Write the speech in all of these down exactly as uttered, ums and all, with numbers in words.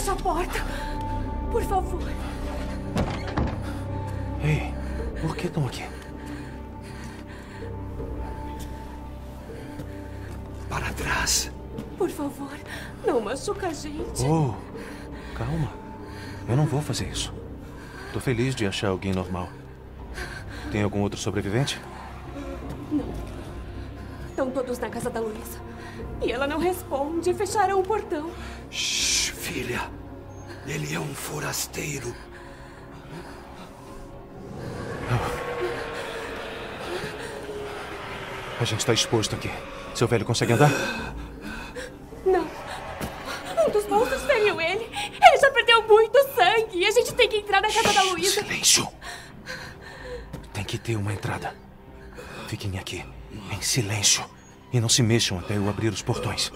Fecha a porta. Por favor. Ei, por que estão aqui? Para trás. Por favor, não machuca a gente. Oh, calma. Eu não vou fazer isso. Tô feliz de achar alguém normal. Tem algum outro sobrevivente? Não. Estão todos na casa da Luísa. E ela não responde. Fecharam o portão. Shhh, filha. Ele é um forasteiro. A gente tá exposto aqui. Seu velho consegue andar? Não. Um dos monstros feriu ele. Ele já perdeu muito sangue. E a gente tem que entrar na casa da Luísa. Silêncio. Tem que ter uma entrada. Fiquem aqui, em silêncio. E não se mexam até eu abrir os portões.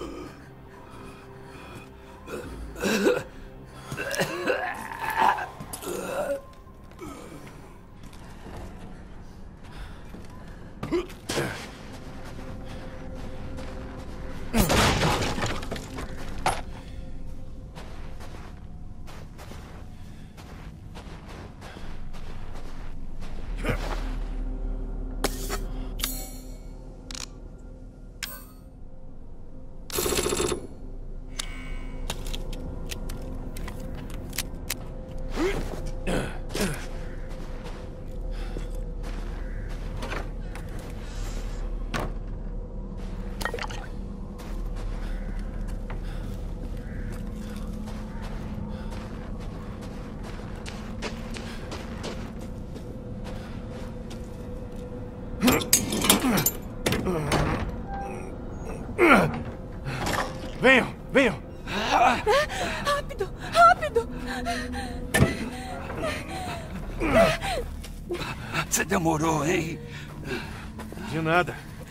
Venham, venham! Rápido, rápido! Você demorou, hein? De nada.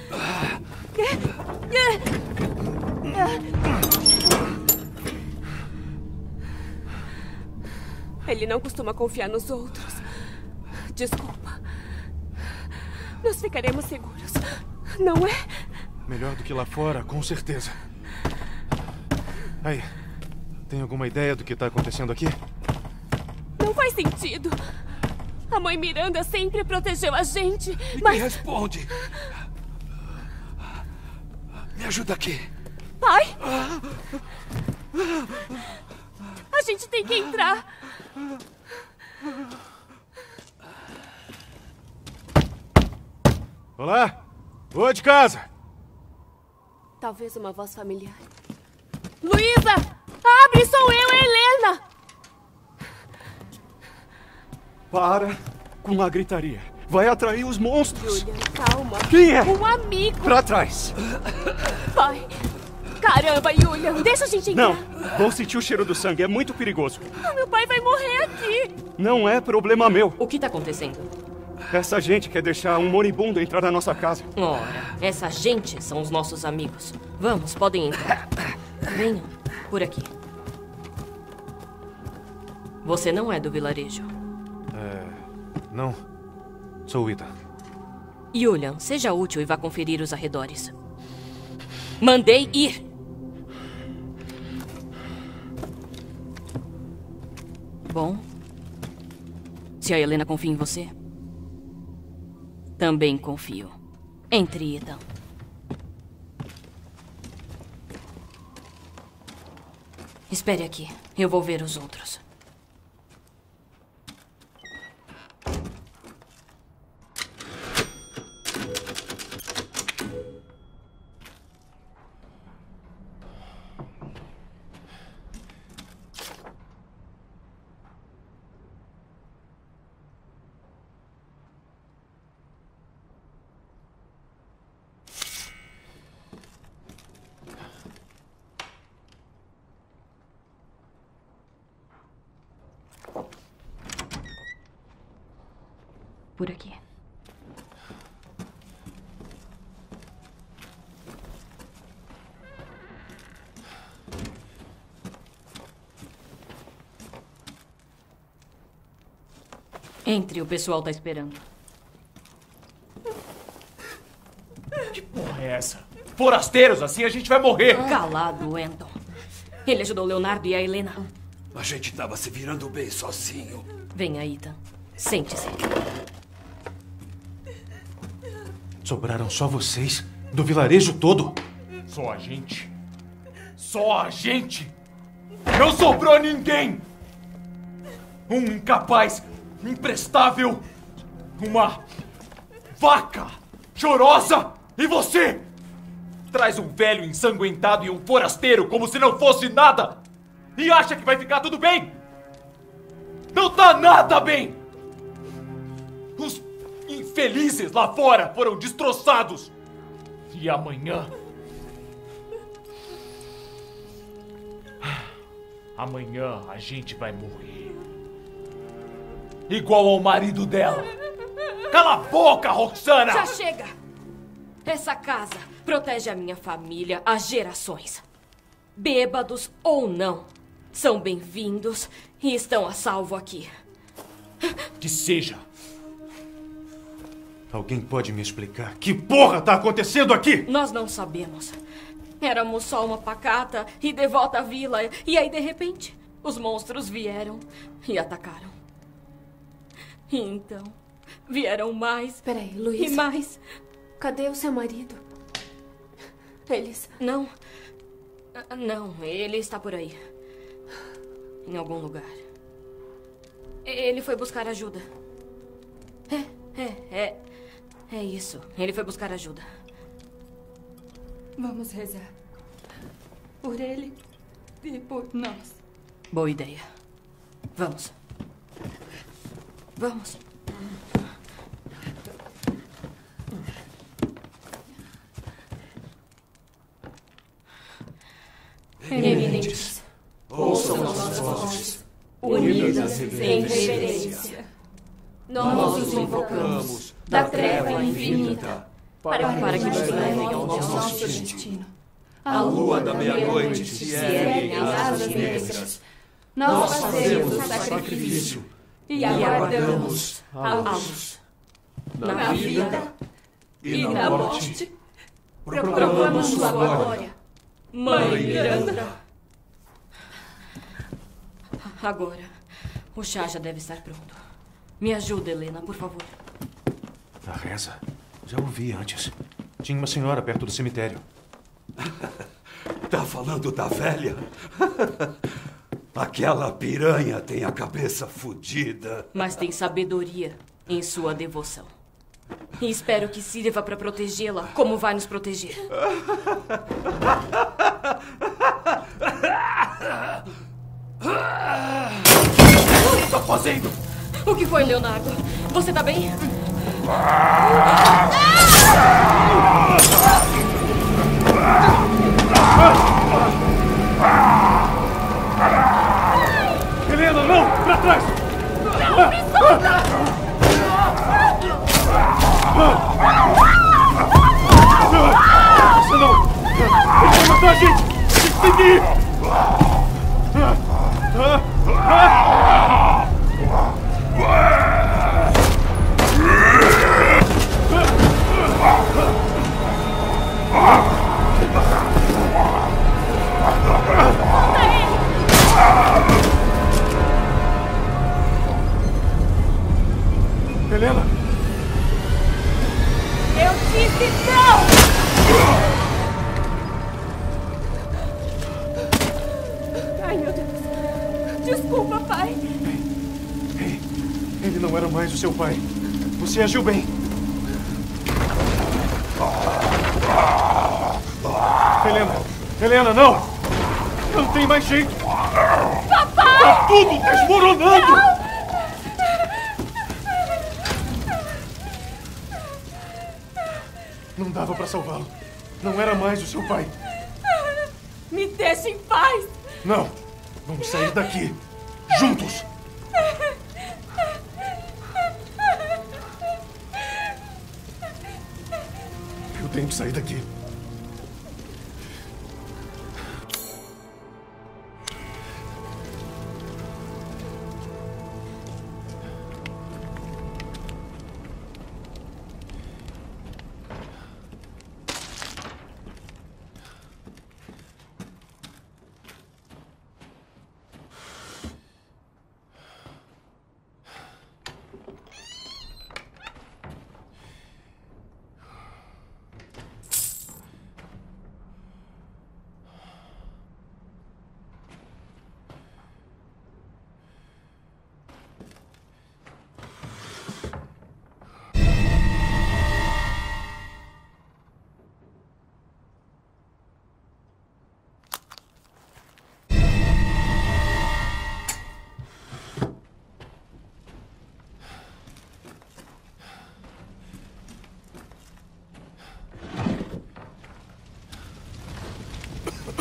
Ele não costuma confiar nos outros. Desculpa. Nós ficaremos seguros, não é? Melhor do que lá fora, com certeza. Aí, tem alguma ideia do que tá acontecendo aqui? Não faz sentido. A mãe Miranda sempre protegeu a gente, Ninguém mas... responde. Me ajuda aqui. Pai? A gente tem que entrar. Olá! Ô, de casa! Talvez uma voz familiar. Luísa! Abre, sou eu, Helena! Para com a gritaria. Vai atrair os monstros. Julian, calma. Quem é? Um amigo. Pra trás. Pai. Caramba, Julian, deixa a gente entrar. Não, vão sentir o cheiro do sangue. É muito perigoso. Ah, meu pai vai morrer aqui. Não é problema meu. O que tá acontecendo? Essa gente quer deixar um moribundo entrar na nossa casa. Ora, essa gente são os nossos amigos. Vamos, podem entrar. Venham, por aqui. Você não é do vilarejo. É... Não. Sou o Ethan. Julian, seja útil e vá conferir os arredores. Mandei ir. Bom. Se a Helena confia em você, também confio. Entre, Ethan. Espere aqui. Eu vou ver os outros. Por aqui. Entre, o pessoal tá esperando. Que porra é essa? Forasteiros, assim a gente vai morrer. Calado, Anton. Ele ajudou o Leonardo e a Helena. A gente estava se virando bem sozinho. Venha, Ethan. Sente-se. Sobraram só vocês? Do vilarejo todo? Só a gente? Só a gente? Não sobrou ninguém! Um incapaz, imprestável, uma vaca chorosa e você! Traz um velho ensanguentado e um forasteiro como se não fosse nada! E acha que vai ficar tudo bem? Não tá nada bem! Os infelizes lá fora foram destroçados! E amanhã... Amanhã a gente vai morrer. Igual ao marido dela. Cala a boca, Roxana! Já chega! Essa casa protege a minha família há gerações. Bêbados ou não, são bem-vindos e estão a salvo aqui. Que seja. Alguém pode me explicar que porra tá acontecendo aqui? Nós não sabemos. Éramos só uma pacata e devota vila. E aí, de repente, os monstros vieram e atacaram. E então, vieram mais. Peraí, Luísa. E mais. Cadê o seu marido? Eles... Não. Não, ele está por aí. Em algum lugar. Ele foi buscar ajuda. É, é, é. É isso. Ele foi buscar ajuda. Vamos rezar. Por ele e por nós. Boa ideia. Vamos. Vamos. Eminentes, ouçam nossas vozes, unidas em reverência. Nós os invocamos da treva infinita, para, para que nos levem ao nosso destino. A lua da meia-noite se ergue em asas negras. Nós fazemos o sacrifício e aguardamos a luz. Na vida e na morte, proclamamos sua glória. Mãe Miranda. Agora, o chá já deve estar pronto. Me ajuda, Helena, por favor. A reza? Já ouvi antes. Tinha uma senhora perto do cemitério. Tá falando da velha? Aquela piranha tem a cabeça fodida. Mas tem sabedoria em sua devoção. E espero que sirva para protegê-la como vai nos proteger. O que está fazendo? O que foi, Leonardo? Você tá bem? Helena, não! Pra trás! Não, me solta! Você não! Ele vai matar a gente! Tem que seguir! Helena! Eu disse não! Ai, meu Deus. Desculpa, pai. Ei, ele não era mais o seu pai. Você agiu bem. Helena! Helena, não! Não tem mais jeito! Papai! Tá tudo desmoronando! Não! Não dava pra salvá-lo. Não era mais o seu pai. Me deixe em paz! Não! Vamos sair daqui! Juntos! Eu tenho que sair daqui.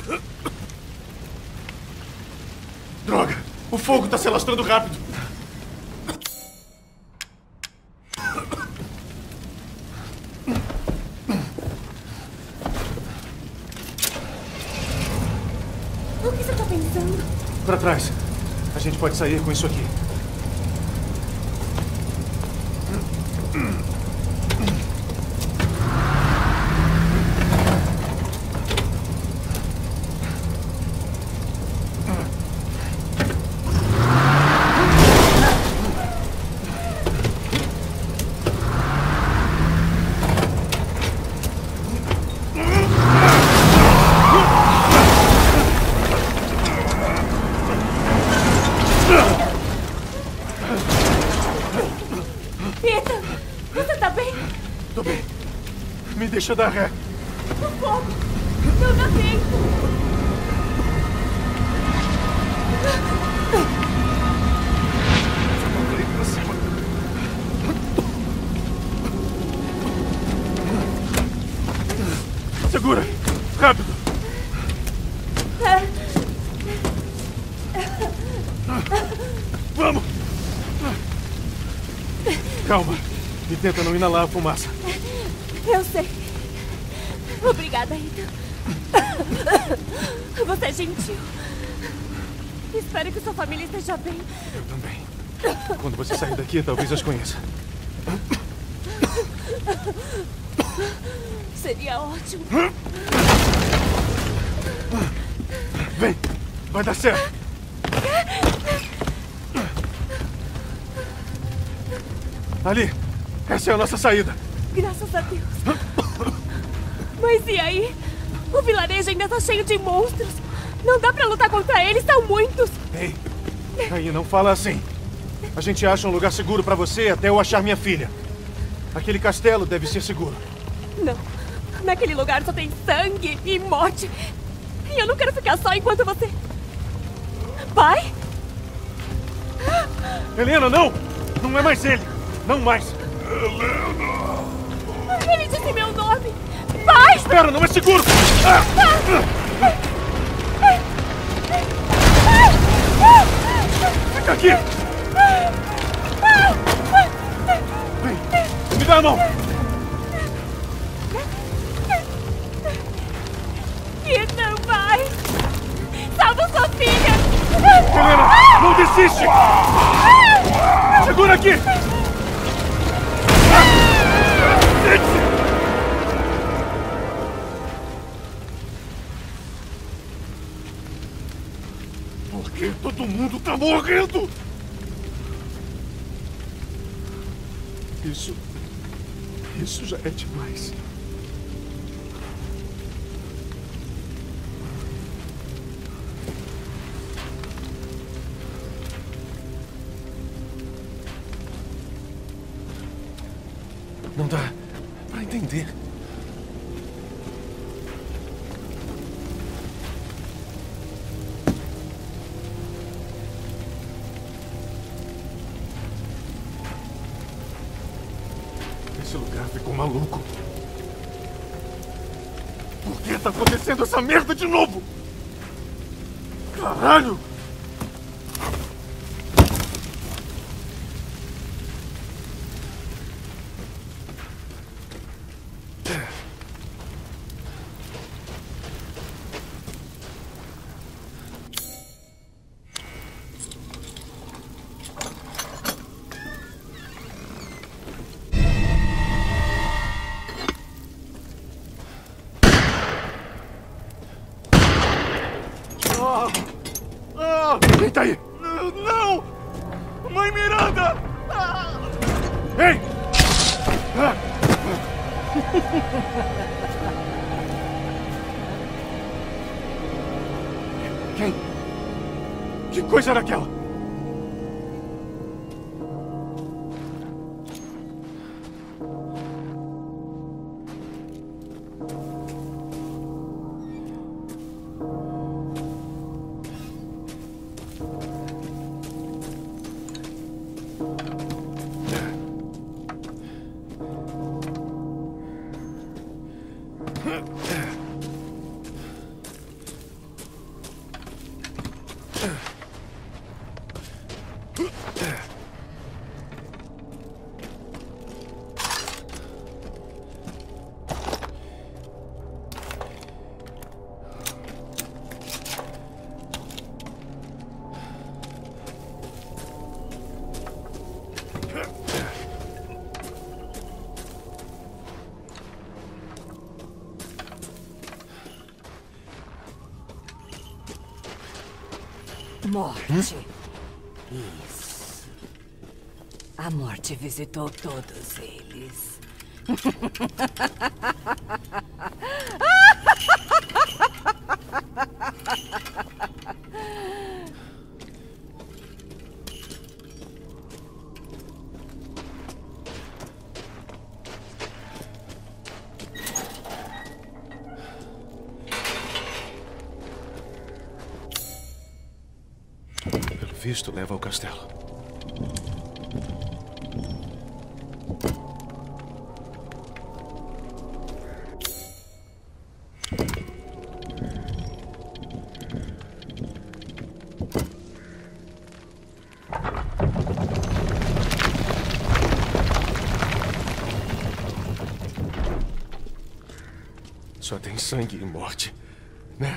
Droga! O fogo está se alastrando rápido! O que você está pensando? Para trás. A gente pode sair com isso aqui. Ethan, você tá bem? Tô bem. Me deixa dar ré. O fogo! Não dá tempo! Ali pra cima. Segura! Rápido! Vamos! Calma. E tenta não inalar a fumaça. Eu sei. Obrigada, Ethan. Você é gentil. Espero que sua família esteja bem. Eu também. Quando você sair daqui, talvez as conheça. Seria ótimo. Vem! Vai dar certo! Ali! Essa é a nossa saída! Graças a Deus. Mas e aí? O vilarejo ainda está cheio de monstros. Não dá pra lutar contra eles, são muitos. Ei! Aí, não fala assim. A gente acha um lugar seguro pra você até eu achar minha filha. Aquele castelo deve ser seguro. Não. Naquele lugar só tem sangue e morte. E eu não quero ficar só enquanto você... Pai? Helena, não! Não é mais ele! Não mais! Ele disse meu nome! Pai! Espera, não é seguro! Ah! Fica aqui! Vem! Me dá a mão! Ethan, pai! Salva sua filha! Helena, não desiste! Segura aqui! Por que todo mundo tá morrendo? Isso... Isso já é demais. Não dá pra entender. Esse lugar ficou maluco. Por que tá acontecendo essa merda de novo? Caralho! Quem tá aí? Não! Mãe Miranda! Ei! Quem? Que coisa era aquela? Morte. Hum? Isso. A morte visitou todos eles. Pelo visto, leva ao castelo. Só tem sangue e morte, né?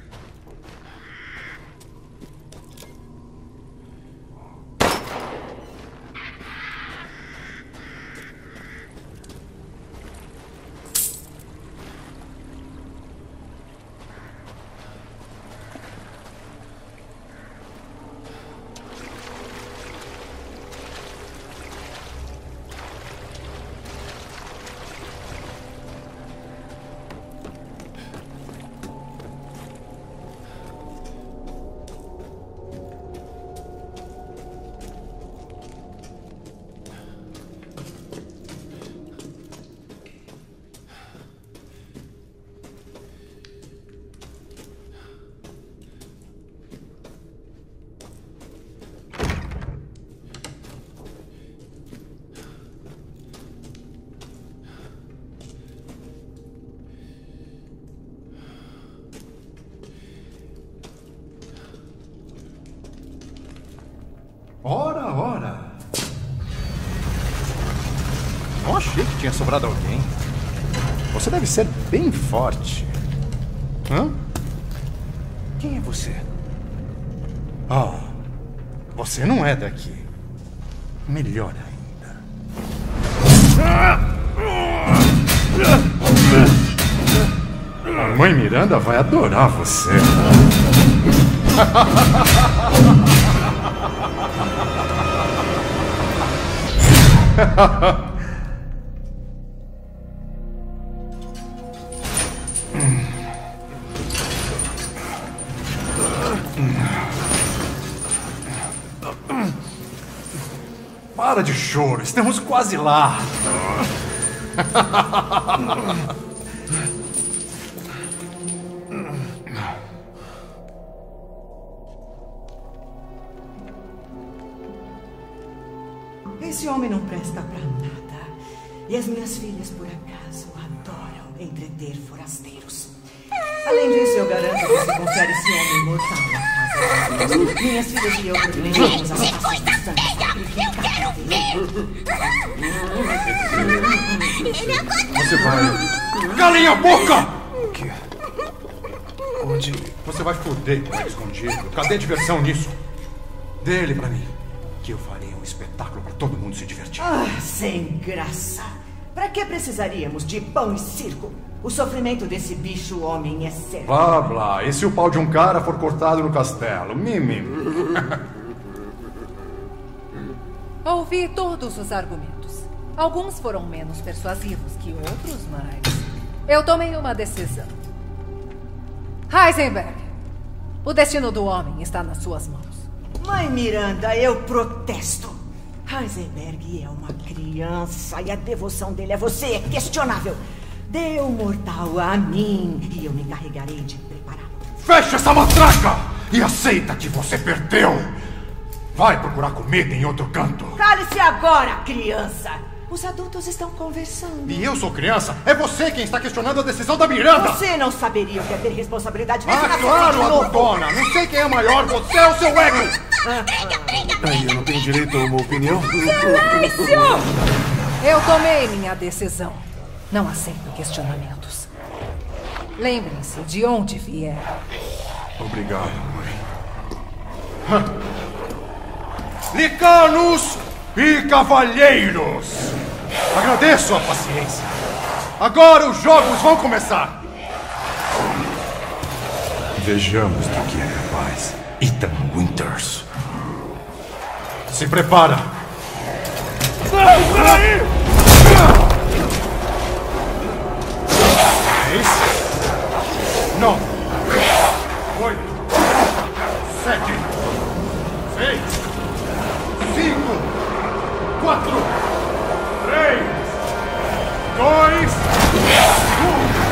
Ora, ora. Não achei que tinha sobrado alguém. Você deve ser bem forte. Hã? Quem é você? Oh, você não é daqui. Melhor ainda. A mãe Miranda vai adorar você. Para de choro, estamos quase lá. Esse homem não presta pra nada. E as minhas filhas, por acaso, adoram entreter forasteiros. Além disso, eu garanto que se confiar esse homem mortal na casa de Deus, minhas filhas e eu privilegiamos as taças de sangue sacrificado. Você vai... Calem a boca! O quê? Onde? Você vai foder com ele escondido. Cadê a diversão nisso? Dê ele pra mim, que eu farei um espetáculo pra todo mundo se divertir. Ah, sem graça. Pra que precisaríamos de pão e circo? O sofrimento desse bicho homem é sério. Blá, blá. E se o pau de um cara for cortado no castelo? Mimim. Ouvi todos os argumentos. Alguns foram menos persuasivos que outros, mas... eu tomei uma decisão. Heisenberg, o destino do homem está nas suas mãos. Mãe Miranda, eu protesto. Heisenberg é uma criança e a devoção dele a você é questionável. Dê o mortal a mim e eu me encarregarei de prepará-lo. Fecha essa matraca e aceita que você perdeu. Vai procurar comida em outro canto. Cale-se agora, criança. Os adultos estão conversando. E eu sou criança? É você quem está questionando a decisão da Miranda. Você não saberia o que é ter responsabilidade. Ah, claro, adultona. Não sei quem é maior, você ou seu ego. Aí eu não tenho direito a uma opinião? Silêncio! Eu tomei minha decisão. Não aceito questionamentos. Lembrem-se de onde vieram. Obrigado, mãe. Licanos e cavalheiros! Agradeço a paciência. Agora os jogos vão começar. Vejamos do que é capaz Ethan Winters. Se prepara! Não, peraí! Dez. Nove. Oito. Sete. Seis. Cinco. Quatro. Três. Dois. Um.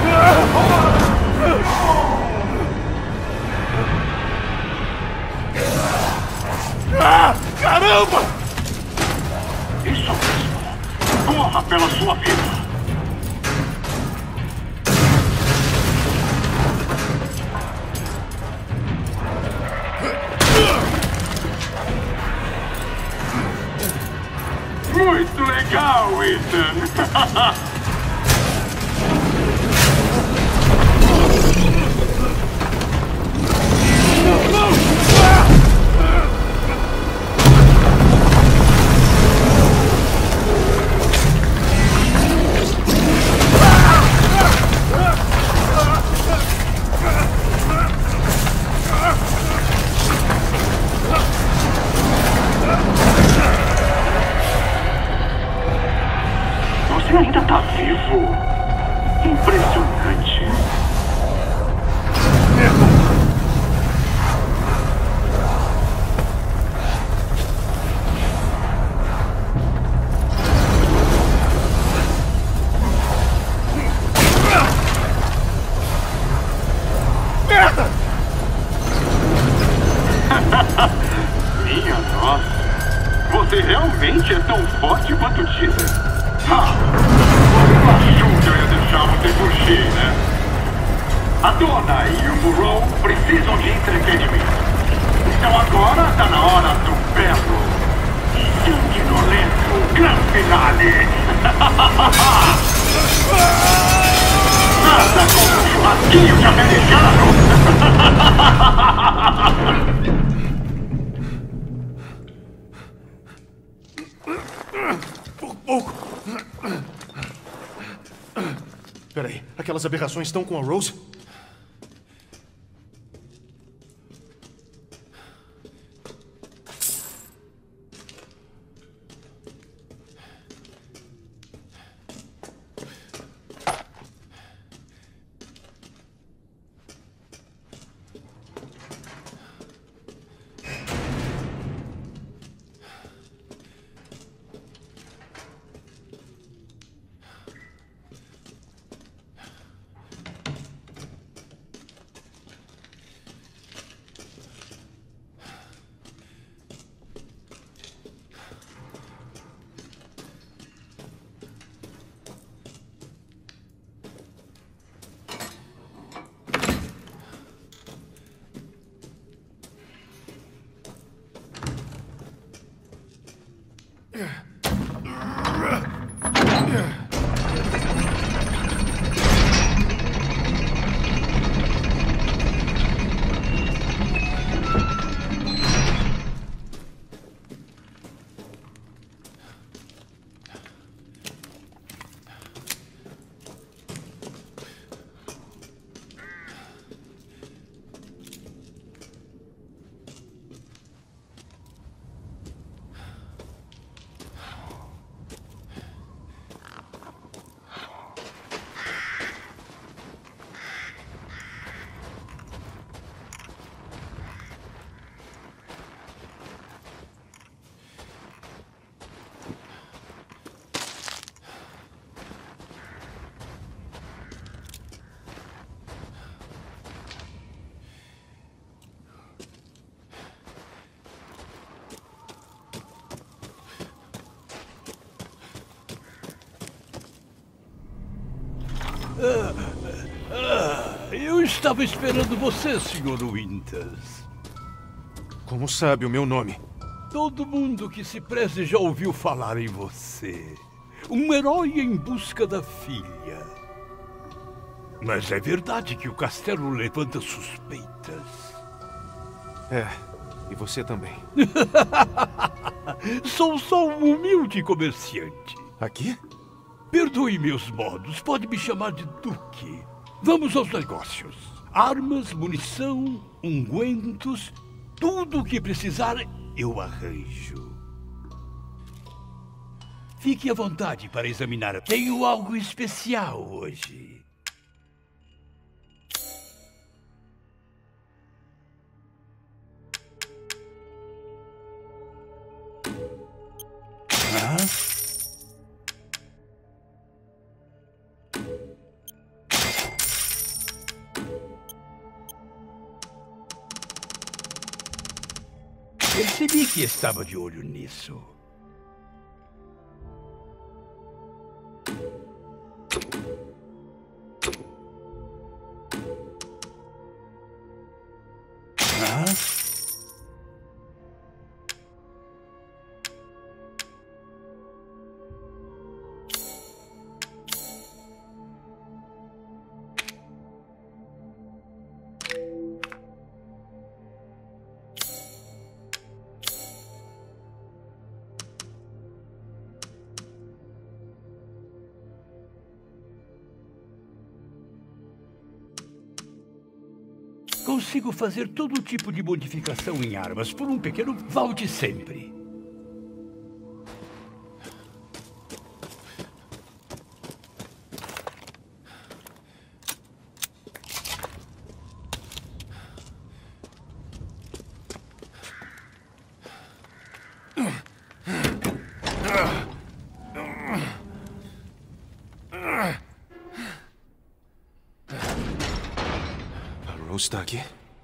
Ah, caramba! Isso mesmo. Corra pela sua vida. Muito legal, Ethan. Você ainda tá vivo. Impressionante. Merda! Minha nossa. Você realmente é tão forte quanto dizem. Ah, eu achou que eu ia deixar você fugir, né? A dona e o Burrow precisam de entretenimento. Então agora tá na hora do belo e sanguinolento grande finale. Nada como um churrasquinho de americano. Pouco, pouco. Peraí, aquelas aberrações estão com a Rose? Ah, ah, eu estava esperando você, senhor Winters. Como sabe o meu nome? Todo mundo que se preze já ouviu falar em você. Um herói em busca da filha. Mas é verdade que o castelo levanta suspeitas. É, e você também. Sou só um humilde comerciante. Aqui? Perdoe meus modos, pode me chamar de Duque. Vamos aos negócios. Armas, munição, ungüentos, tudo o que precisar eu arranjo. Fique à vontade para examinar. Tenho algo especial hoje. Hã? Percebi que estava de olho nisso. Hã? Consigo fazer todo tipo de modificação em armas por um pequeno volte sempre. Rose está aqui?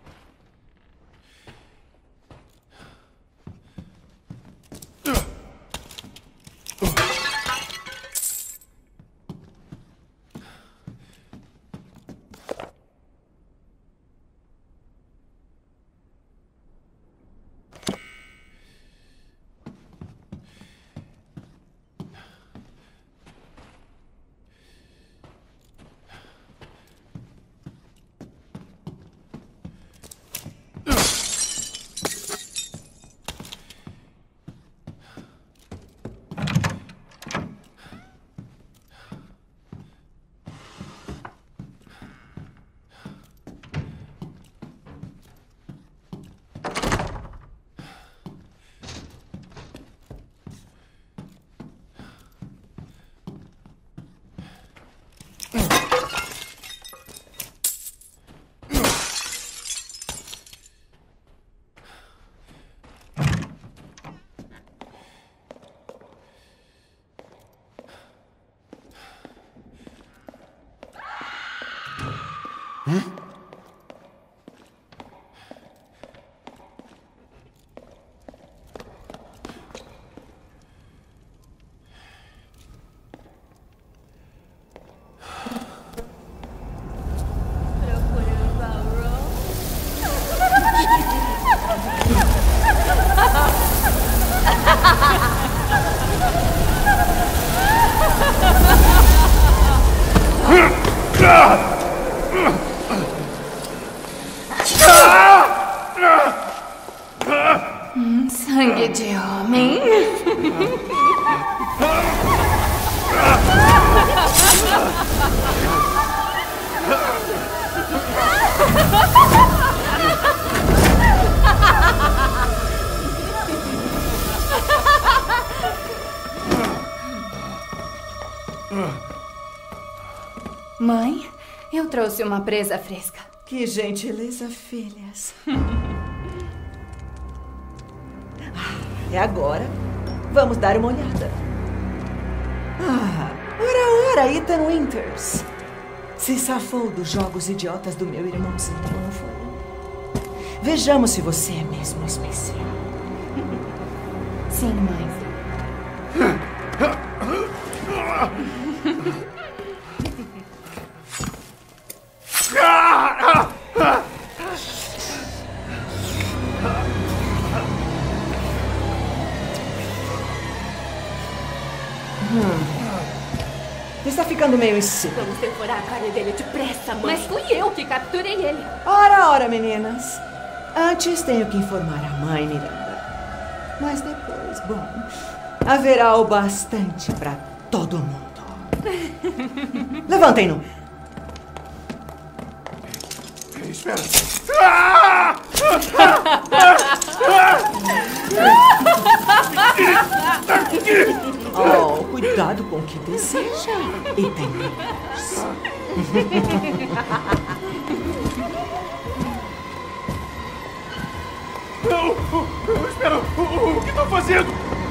Hum? Procurando a Hum, sangue de homem. Mãe, eu trouxe uma presa fresca. Que gentileza, filhas. É agora. Vamos dar uma olhada. Ah, ora, ora, Ethan Winters. Se safou dos jogos idiotas do meu irmãozinho, não foi? Vejamos se você é mesmo especial. Sim, mãe. Hum. Está ficando meio insípido. Vamos devorar a carne dele depressa, mãe. Mas fui eu que capturei ele. Ora, ora, meninas. Antes tenho que informar a mãe, Miranda. Mas depois, bom, haverá o bastante para todo mundo. Levantem-no. espera. Oh, cuidado com o que deseja. E tem menos. Não, espera, o, o, o que tá fazendo?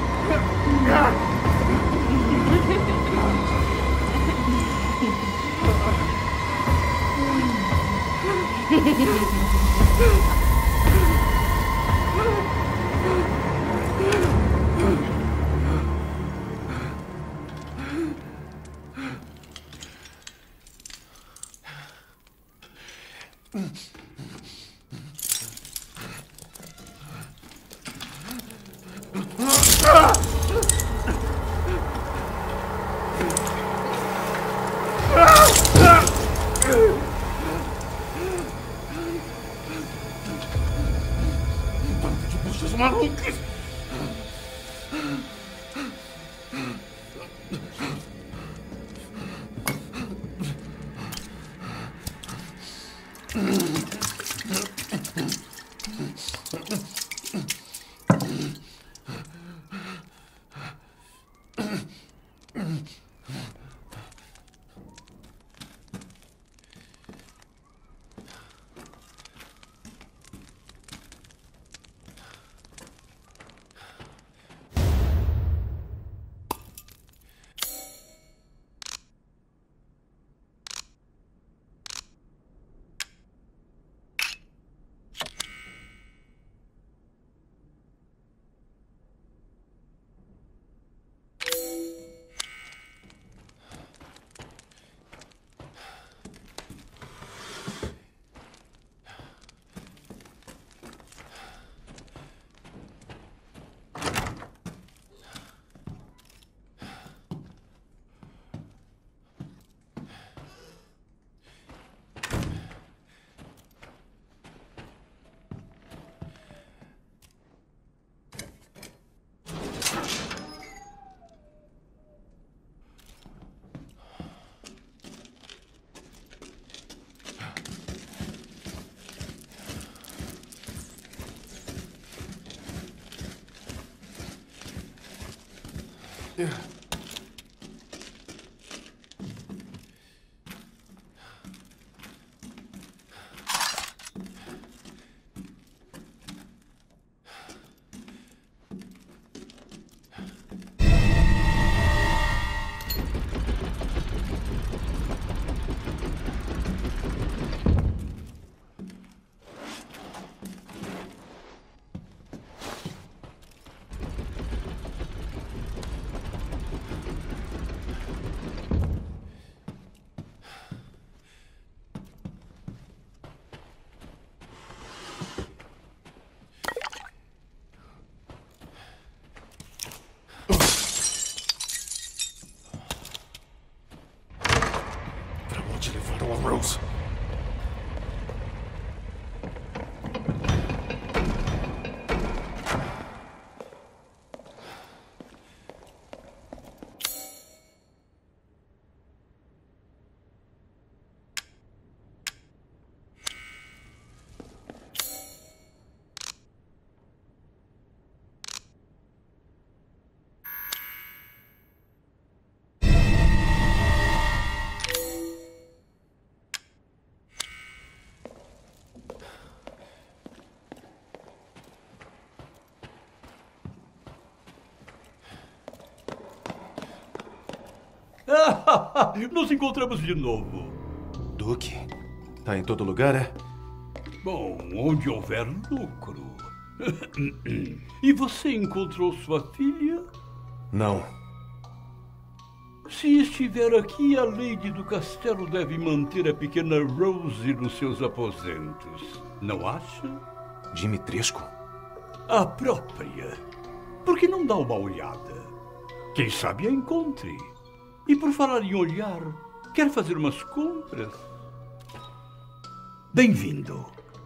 Rose. Nos encontramos de novo. Duque, tá em todo lugar, é? Bom, onde houver lucro. E você encontrou sua filha? Não. Se estiver aqui, a Lady do Castelo deve manter a pequena Rose nos seus aposentos. Não acha? Dimitrescu? A própria. Por que não dá uma olhada? Quem sabe a encontre. E por falar em olhar, quer fazer umas compras? Bem-vindo.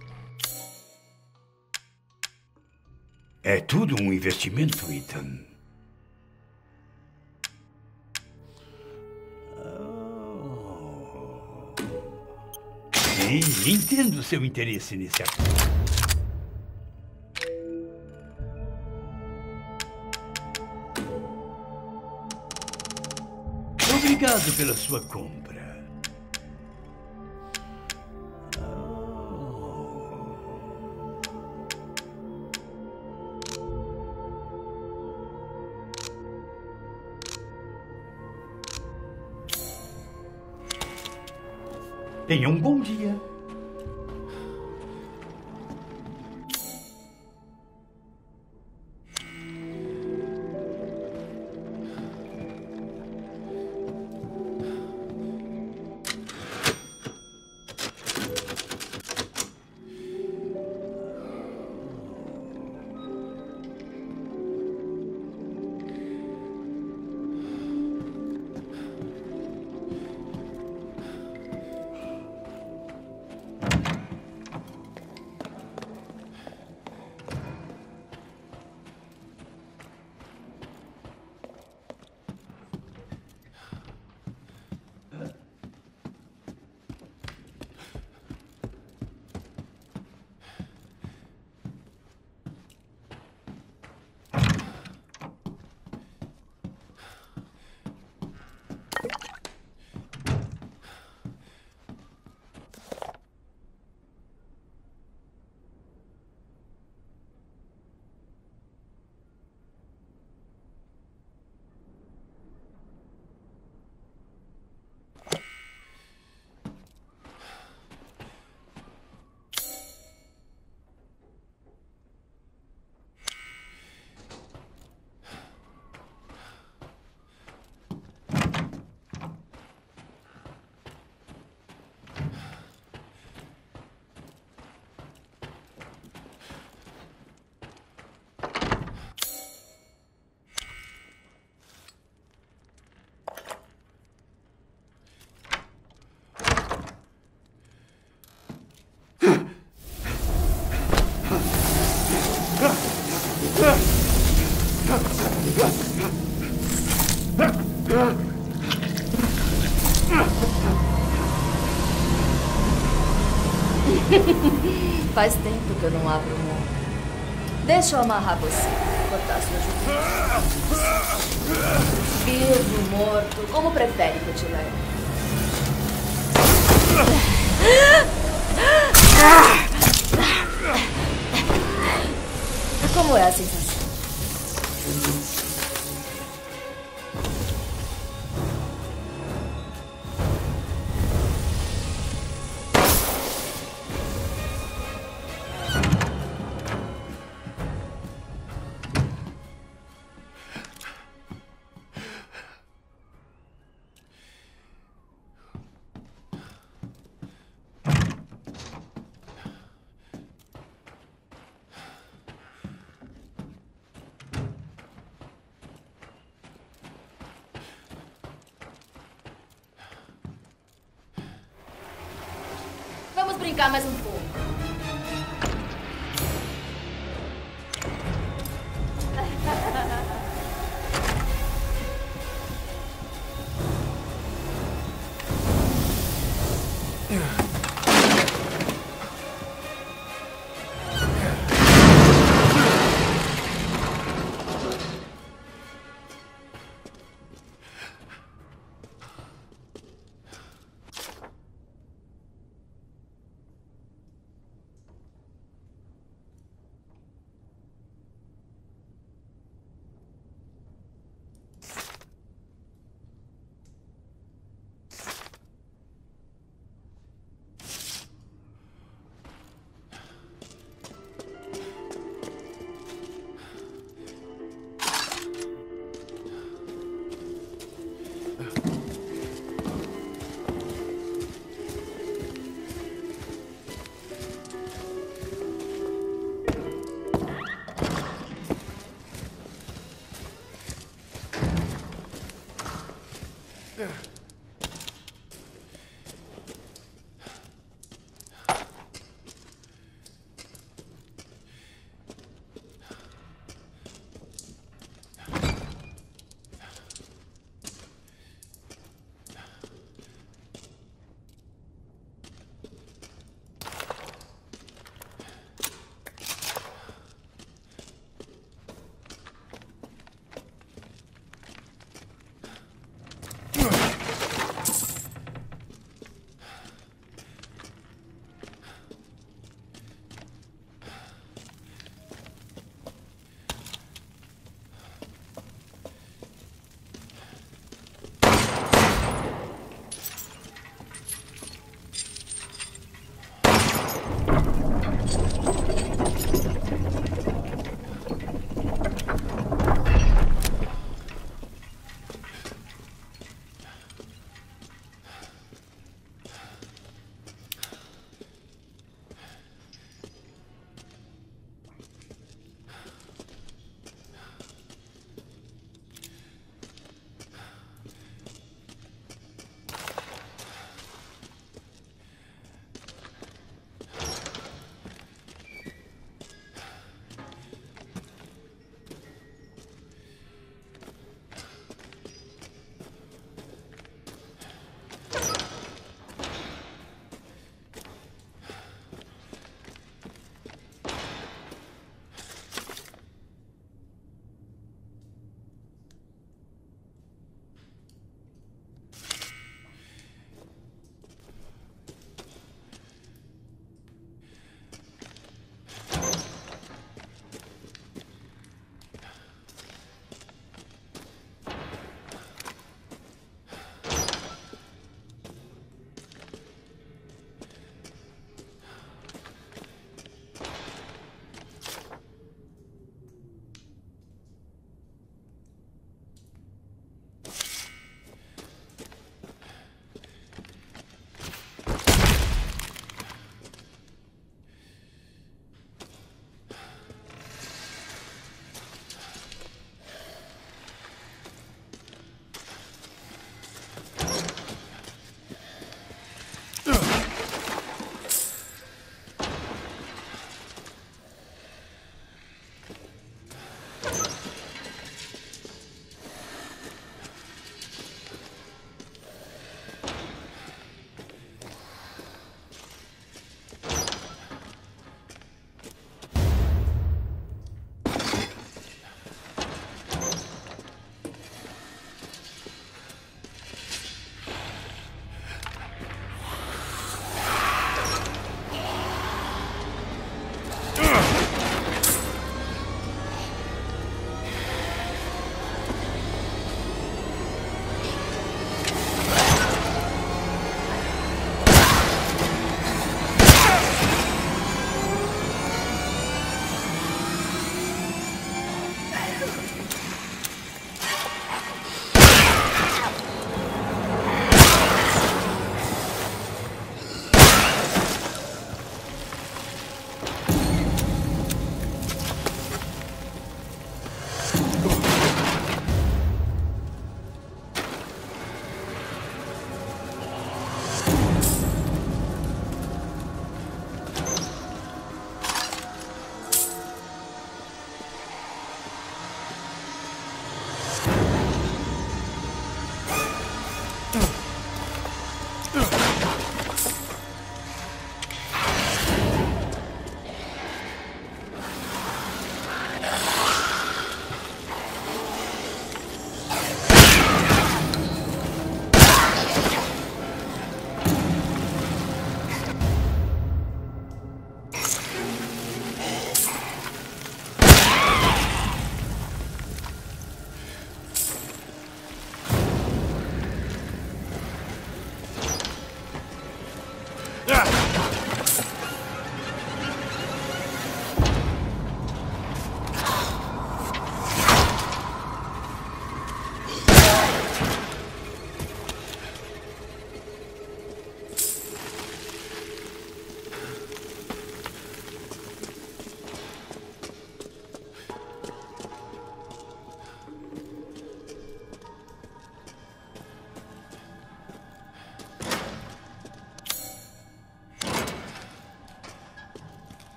É tudo um investimento, Ethan. Sim, entendo seu interesse nesse assunto. Obrigado pela sua compra. Tenha um bom dia. Faz tempo que eu não abro o morro. Deixa eu amarrar você. Cortar sua justiça. Vivo, morto, como prefere que eu te leve. Como é a sensação? Vamos brincar mais um pouco.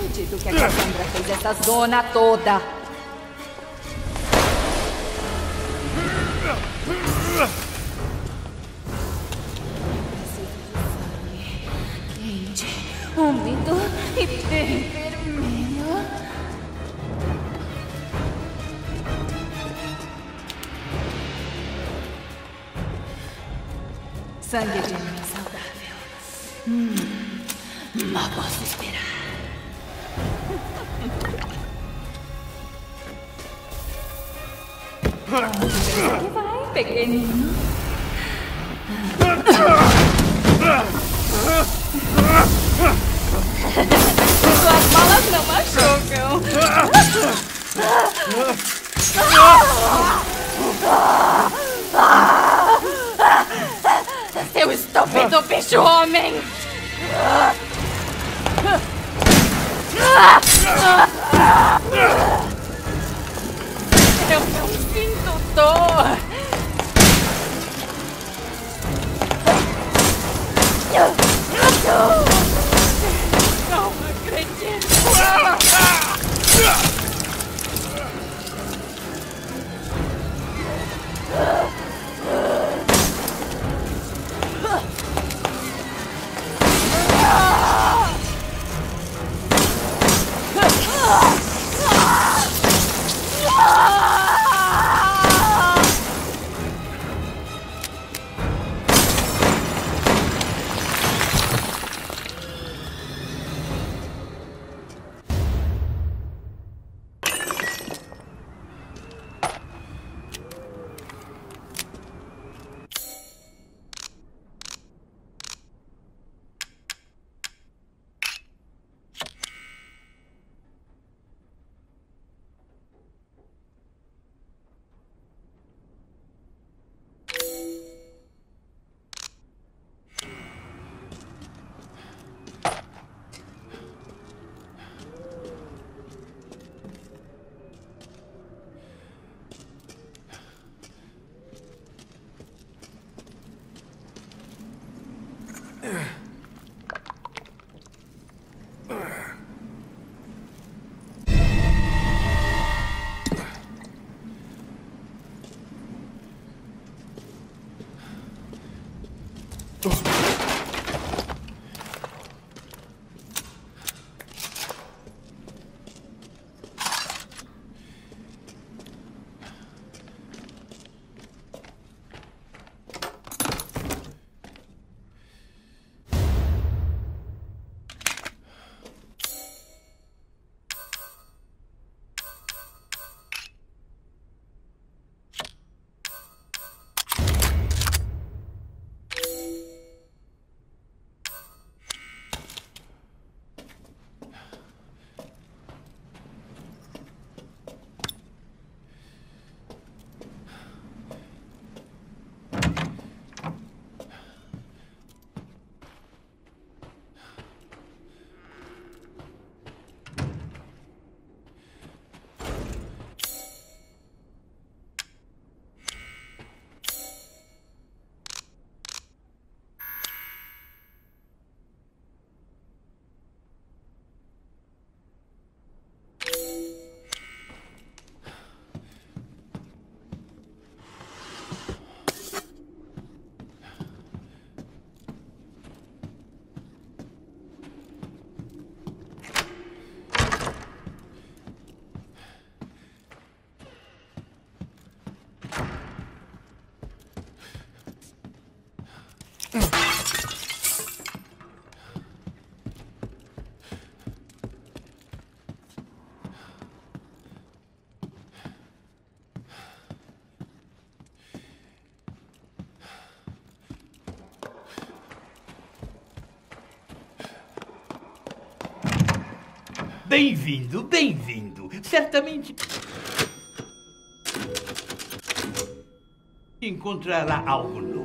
acredito que a Cassandra fez essa zona toda. Quente, úmido e bem vermelho. Sangue de animal saudável. Hum, mal posso esperar. Onde vai, pequenino? Suas balas não machucam. Seu estúpido bicho-homem! Eu não sinto dor! Não acredito! Bem-vindo, bem-vindo. Certamente encontrará algo novo.